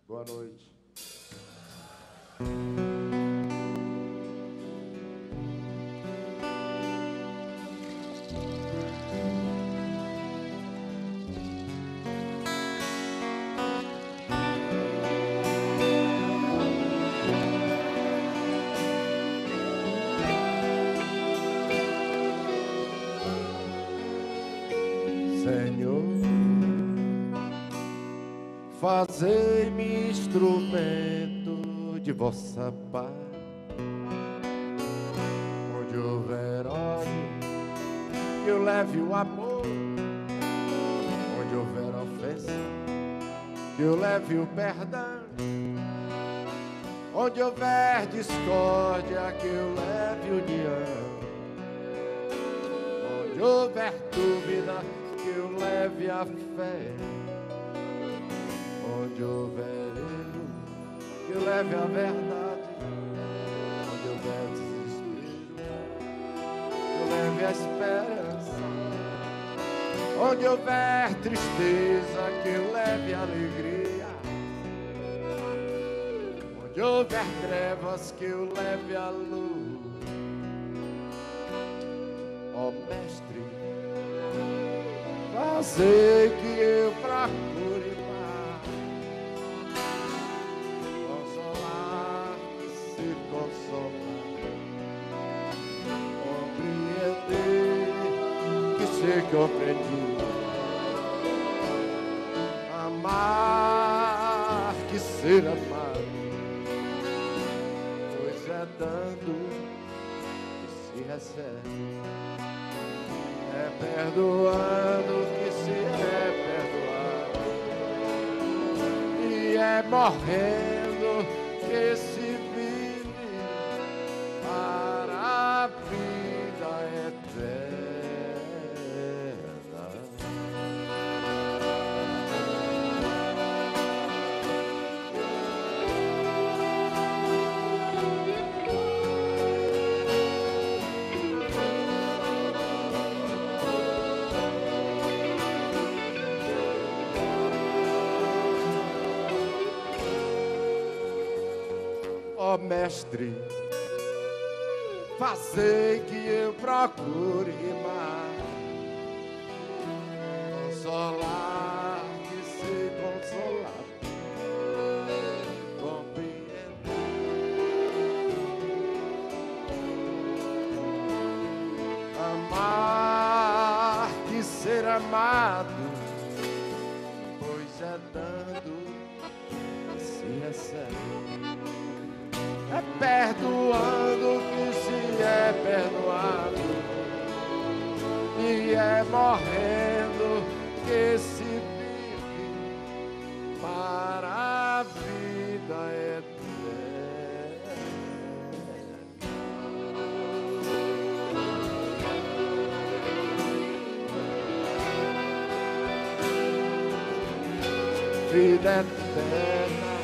Boa noite. Senhor, fazei-me instrumento de vossa paz. Onde houver ódio, que eu leve o amor. Onde houver ofensa, que eu leve o perdão. Onde houver discórdia, que eu leve união. Onde houver dúvida, que eu leve a fé. Onde houver erro, que eu leve a verdade. Onde houver desespero, que eu leve a esperança. Onde houver tristeza, que eu leve a alegria. Onde houver trevas, que eu leve a luz. Ó Mestre, fazei que eu procure paz, consolar, se consolar, compreender, que ser compreendido, amar, que ser amado, pois é dando que se recebe. É perdoando que se é perdoado, e é morrendo que se vive para a vida eterna. Ó Mestre, fazei que eu procure mais, consolar, que se consolar, compreender, amar, que ser amado, pois é dando que se recebe. É perdoando que se é perdoado, e é morrendo que se vive para a vida eterna. Vida eterna.